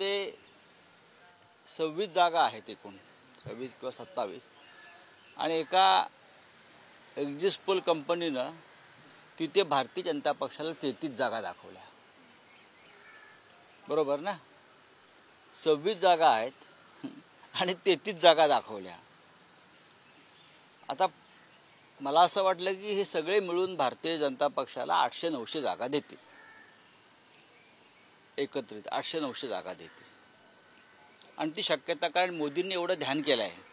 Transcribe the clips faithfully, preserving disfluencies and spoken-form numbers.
राज्यामध्ये सव्वीस जागा आहेत एकूण सव्वीस किंवा सत्तावीस आणि एका एक्झिट पोल कंपनीनं तिथे भारतीय जनता पक्षाला तेहतीस जागा दाखवल्या. बरोबर ना? सव्वीस जागा आहेत आणि तेहतीस जागा दाखवल्या. आता मला असं वाटलं की हे सगळे मिळून भारतीय जनता पक्षाला आठशे नऊशे जागा देतील, एकत्रित आठशे नऊशे जागा देतील. आणि ती शक्यता, कारण मोदींनी एवढं ध्यान केलं आहे,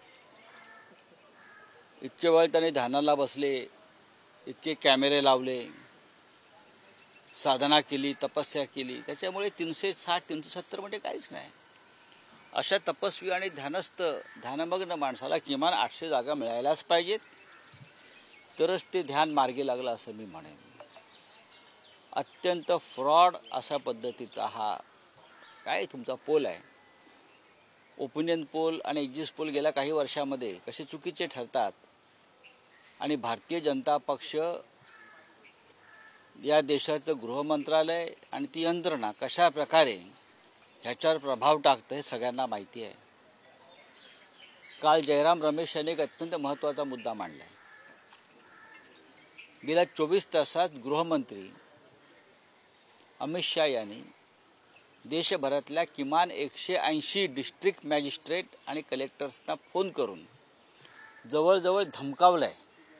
इतके वेळ त्यांनी ध्यानाला बसले, इतके कॅमेरे लावले, साधना केली, तपस्या केली, त्याच्यामुळे तीनशे साठ तीनशे सत्तर म्हणजे काहीच नाही. अशा तपस्वी आणि ध्यानस्थ ध्यानमग्न माणसाला किमान आठशे जागा मिळायलाच पाहिजेत, तरच ते ध्यान मार्गी लागलं असं मी म्हणेन. अत्यंत फ्रॉड अशा पद्धतीचा हा काय तुमचा पोल आहे. ओपिनियन पोल आणि एक्झिट पोल गेल्या काही वर्षामध्ये कसे चुकीचे ठरतात आणि भारतीय जनता पक्ष या देशाचं गृह मंत्रालय आणि ती यंत्रणा कशा प्रकारे ह्याच्यावर प्रभाव टाकतं हे सगळ्यांना माहिती आहे. काल जयराम रमेश यांनी एक अत्यंत महत्त्वाचा मुद्दा मांडला. गेल्या चोवीस तासात गृहमंत्री अमित शाह यांनी देशभरातल्या किमान एकशे ऐंशी डिस्ट्रिक्ट मॅजिस्ट्रेट आणि कलेक्टर्सना फोन करून जवळजवळ धमकावलंय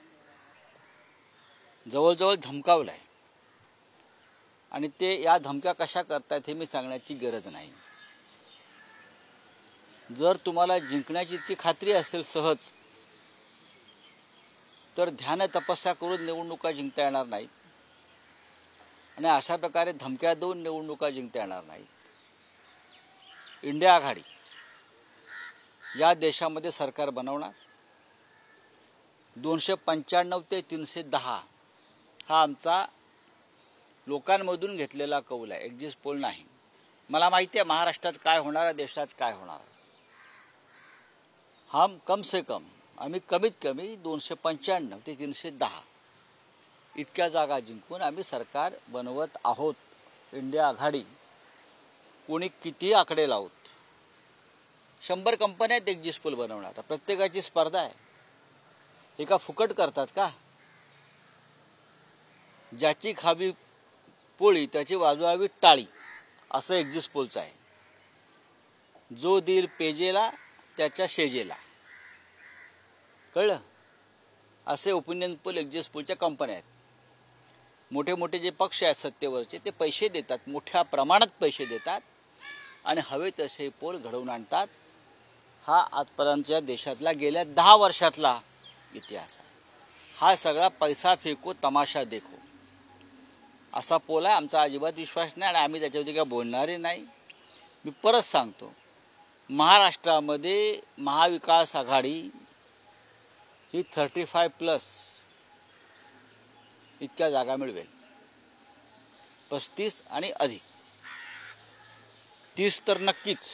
जवळजवळ धमकावलंय आणि ते या धमक्या कशा करतात हे मी सांगण्याची गरज नाही. जर तुम्हाला जिंकण्याची इतकी खात्री असेल सहज, तर ध्यान तपस्या करून निवडणुका जिंकता येणार नाहीत आणि अशा प्रकारे धमक्या देऊन निवडणुका जिंकता येणार नाहीत. इंडिया आघाडी या देशामध्ये सरकार बनवणार. दोनशे पंच्याण्णव ते तीनशे दहा हा आमचा लोकांमधून घेतलेला कौल आहे, एक्झिट पोल नाही. मला माहिती आहे महाराष्ट्रात काय होणार आहे, देशात काय होणार. हम कम से कम आम्ही कमीत कमी दोनशे पंच्याण्णव ते तीनशे दहा इतक्या जागा जिंकून आम्ही सरकार बनवत आहोत. इंडिया आघाडी कोणी किती आकडे लावत, शंभर कंपन्या आहेत एक्झिट पोल बनवणार, प्रत्येकाची स्पर्धा आहे. हे का फुकट करतात का? ज्याची खावी पोळी त्याची वाजवावी टाळी असं एक्झिट पोलचं आहे. जो देईल पेजेला त्याच्या शेजेला, कळलं? असे ओपिनियन पोल एक्झिट पोलच्या कंपन्या आहेत. मोठे मोठे जे पक्ष आहेत सत्तेवरचे ते पैसे देतात, मोठ्या प्रमाणात पैसे देतात आणि हवे तसे पोल घडवून आणतात. हा आजपर्यंतच्या देशातला गेल्या दहा वर्षातला इतिहास आहे. हा सगळा पैसा फेको तमाशा देखो असा पोल आहे. आमचा अजिबात विश्वास नाही आणि आम्ही त्याच्यावरती काय बोलणारे नाही. मी परत सांगतो, महाराष्ट्रामध्ये महाविकास आघाडी ही थर्टी फाय प्लस इतक्या जागा मिळवेल, पस्तीस आणि अधिक. तीस तर नक्कीच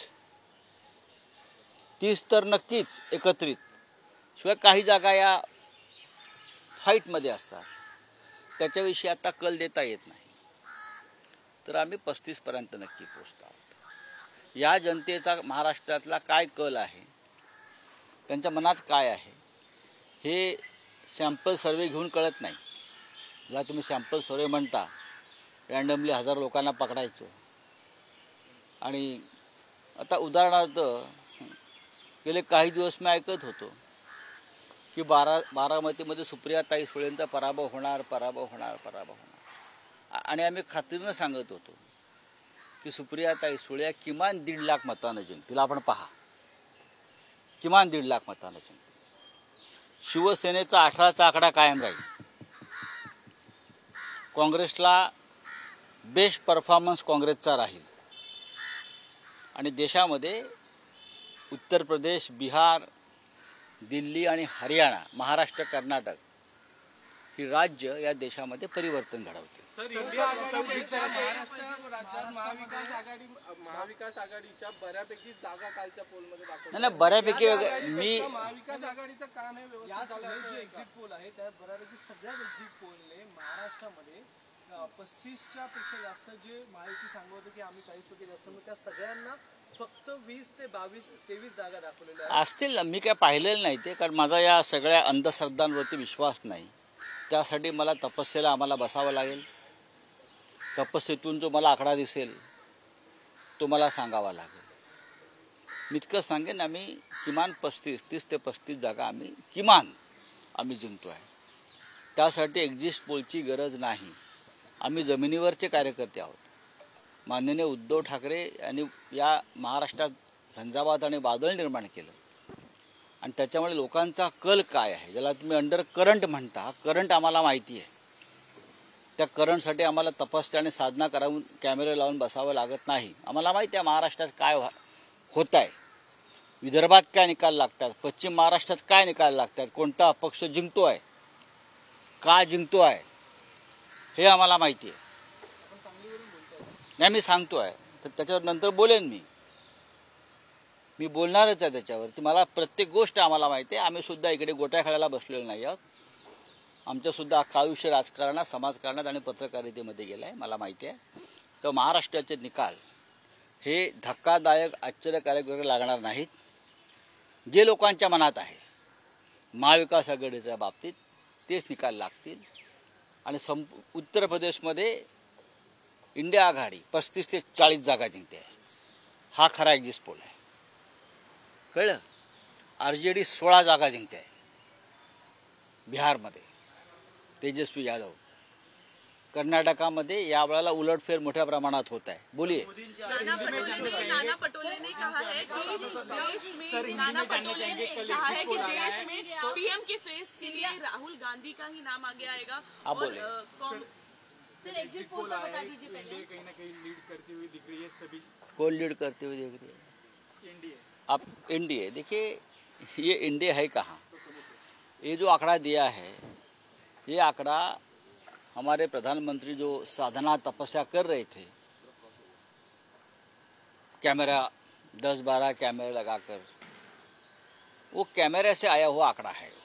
तीस तर नक्कीच एकत्रित. शिवाय काही जागा या फाईटमध्ये असतात, त्याच्याविषयी आता कल देता येत नाही. तर आम्ही पस्तीस पर्यंत नक्की पोहोचतो आहोत. या जनतेचा महाराष्ट्रातला काय कल आहे, त्यांच्या मनात काय आहे, हे सॅम्पल सर्वे घेऊन कळत नाही. ज्याला तुम्ही सॅम्पल सर्वे म्हणता, रँडमली हजार लोकांना पकडायचं. आणि आता उदाहरणार्थ गेले काही दिवस मी ऐकत होतो की बारा बारामतीमध्ये सुप्रियाताई सुळेंचा पराभव होणार पराभव होणार पराभव होणार आणि आम्ही खात्रीनं सांगत होतो की सुप्रियाताई सुळे किमान दीड लाख मतानं जिंकतील. आपण पहा, किमान दीड लाख मतानं जिंकतील. शिवसेनेचा अठराचा आकडा कायम राहील. काँग्रेसला बेस्ट परफॉर्मन्स काँग्रेसचा राहील आणि देशामध्ये उत्तर प्रदेश, बिहार, दिल्ली आणि हरियाणा, महाराष्ट्र, कर्नाटक ही राज्य या देशामध्ये परिवर्तन घडवतील. महाविकास आघाडी महाविकास आघाडीच्या बऱ्यापैकी जागा कालच्या पोलमध्ये दाखवल्या. नाही बऱ्यापैकी मी महाविकास आघाडीचं काम आहे व्यवस्थित. जे एक्झिट पोल आहे त्या बऱ्यापैकी सगळ्या एक्झिट पोलने महाराष्ट्रामध्ये पस्तीसच्या पेक्षा जास्त जे माहिती सांगत होते की आम्ही चाळीस पैकी जास्त, मग त्या सगळ्यांना फक्त वीस ते बावीस तेवीस जागा दाखवलेल्या आहेत. असतील ना, मी काय पाहिलेलं नाही ते, कारण माझा या सगळ्या अंधश्रद्धांवरती विश्वास नाही. त्यासाठी मला तपस्येला आम्हाला बसावं लागेल. तपस्येतून जो मला आकडा दिसेल तो मला सांगावा लागेल. मी इतकं सांगेन, आम्ही किमान पस्तीस तीस ते पस्तीस जागा आम्ही किमान आम्ही जिंकतो आहे. त्यासाठी एक्झिट पोलची गरज नाही. आम्ही जमिनीवरचे कार्यकर्ते आहोत. माननीय उद्धव ठाकरे यांनी या महाराष्ट्रात झंझावात आणि वादळ निर्माण केलं आणि त्याच्यामुळे लोकांचा कल काय आहे, ज्याला तुम्ही अंडर करंट म्हणता, करंट आम्हाला माहिती आहे. त्या करंटसाठी आम्हाला तपस्या आणि साधना करावून कॅमेरे लावून बसावं लागत नाही. आम्हाला माहिती आहे महाराष्ट्रात काय होत आहे, विदर्भात काय निकाल लागतात, पश्चिम महाराष्ट्रात काय निकाल लागतात, कोणता पक्ष जिंकतो आहे, का जिंकतो आहे, हे आम्हाला माहिती आहे. नाही, मी सांगतो आहे तर त्याच्यावर नंतर बोलेन. मी मी बोलणारच आहे त्याच्यावरती. मला प्रत्येक गोष्ट आम्हाला माहिती आहे. आम्ही सुद्धा इकडे गोट्या खेळायला बसलेलो नाही आहोत. आमचं सुद्धा अख्खं आयुष्य राजकारणात, समाजकारणात आणि पत्रकारितेमध्ये गेलं आहे. मला माहिती आहे. तर महाराष्ट्राचे निकाल हे धक्कादायक, आश्चर्यकारक वगैरे लागणार नाहीत. जे लोकांच्या मनात आहे महाविकास आघाडीच्या बाबतीत तेच निकाल लागतील. आणि संप उत्तर प्रदेशमध्ये इंडिया आघाडी पस्तीस ते चाळीस जागा जिंकते आहे. हा खरा एक्झिट पोल आहे. कळलं? आर जे डी सोळा जागा जिंकते आहे बिहारमध्ये, तेजस्वी यादव. कर्नाटकामध्ये या वेळेला उलटफेर मोठ्या प्रमाणात होत आहे. बोलिए. नाना पटोले नाना पटोले ने कहा है कि देश में नाना पटोले ने कहा है कि देश में पीएम के फेस के लिए राहुल गांधी का ही नाम आगे आएगा. आप बोले. सर एग्जिट पोल का बता दीजिए पहले. कहीं ना कहीं लीड करती हुई दिख रही है सभी. कौन लीड करते हुए दिख रही है? एनडीए. आप एनडीए देखिए, ये एनडीए है कहाँ? ये जो आंकड़ा दिया है, ये आंकड़ा हमारे प्रधानमंत्री जो साधना तपस्या कर रहे थे, कैमरा दस बारह कैमरे लगाकर, वो कैमरे से आया हुआ आंकड़ा है.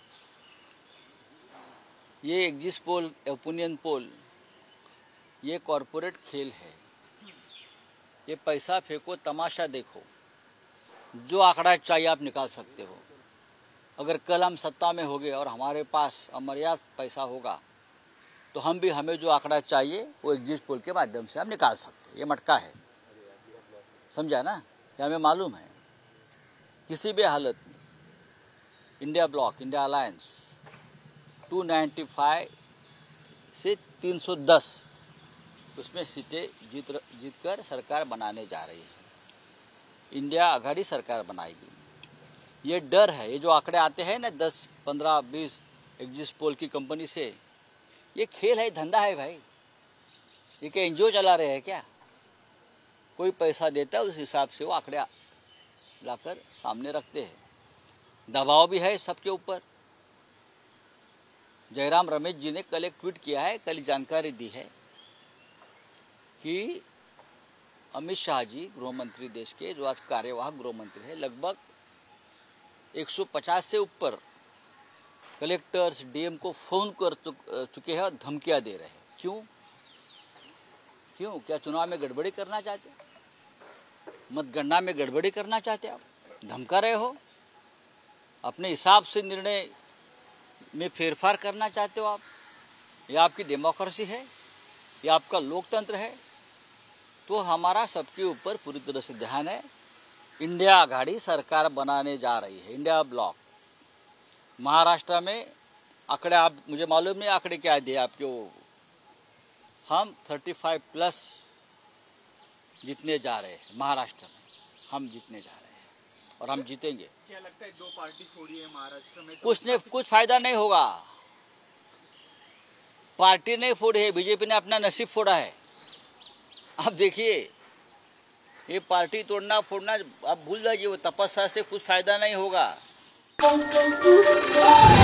ये एक्जिट पोल, ओपिनियन पोल, ये कॉरपोरेट खेल है. ये पैसा फेंको, तमाशा देखो. जो आंकड़ा चाहिए आप निकाल सकते हो. अगर कल हम सत्ता में होंगे और हमारे पास अमर्याद पैसा होगा तो हम भी हमें जो आंकड़ा चाहिए वो एक्जिट पोल के माध्यम से हम निकाल सकते हैं. ये मटका है, समझा ना? ये हमें मालूम है. किसी भी हालत में इंडिया ब्लॉक, इंडिया अलायंस दो सौ पचानवे से तीन सौ दस उसमें सीटें जीत जीतकर सरकार बनाने जा रही है. इंडिया आघाड़ी सरकार बनाएगी. ये डर है. ये जो आंकड़े आते हैं ना दस पंद्रह बीस एक्जिट पोल की कंपनी से, ये खेल है, धंधा है भाई. ये क्या एनजीओ चला रहे हैं क्या? कोई पैसा देता है, उस हिसाब से वो आंकड़े लाकर सामने रखते हैं. दबाव भी है सबके ऊपर. जयराम रमेश जी ने कल एक ट्वीट किया है, कल जानकारी दी है कि अमित शाह जी, गृह मंत्री देश के, जो आज कार्यवाहक गृह मंत्री है, लगभग एक सौ पचास से ऊपर कलेक्टर्स, डीएम को फोन कर चुके हैं और धमकियां दे रहे हैं. क्यों क्यों क्या चुनाव में गड़बड़ी करना चाहते हैं? मतगणना में गड़बड़ी करना चाहते हैं? आप धमका रहे हो. अपने हिसाब से निर्णय में फेरफार करना चाहते हो आप. यह आपकी डेमोक्रेसी है, यह आपका लोकतंत्र है. तो हमारा सबके ऊपर पूरी तरह से ध्यान है. इंडिया आघाड़ी सरकार बनाने जा रही है, इंडिया ब्लॉक. महाराष्ट्र में आंकड़े आप, मुझे मालूम नहीं आंकड़े क्या दिए आपके, वो हम पैंतीस प्लस जीतने जा रहे हैं महाराष्ट्र में. हम जीतने जा रहे हैं और हम जीतेंगे. क्या लगता है दो पार्टी छोड़ी है महाराष्ट्र में, तो कुछ नहीं, कुछ फायदा नहीं होगा. पार्टी नहीं फोड़ी है, बीजेपी ने अपना नसीब फोड़ा है. आप देखिए, ये पार्टी तोड़ना फोड़ना आप भूल जाइए. वो तपस्या से कुछ फायदा नहीं होगा.